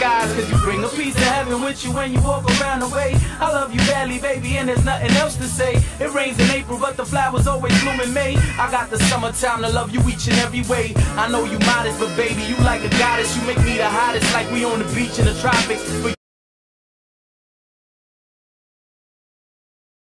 skies, cause you bring a piece of heaven with you when you walk around the way. I love you badly, baby, and there's nothing else to say. It rains in April, but the flowers always bloom in May. I got the summertime to love you each and every way. I know you modest, but baby, you like a goddess. You make me the hottest, like we on the beach in the tropics.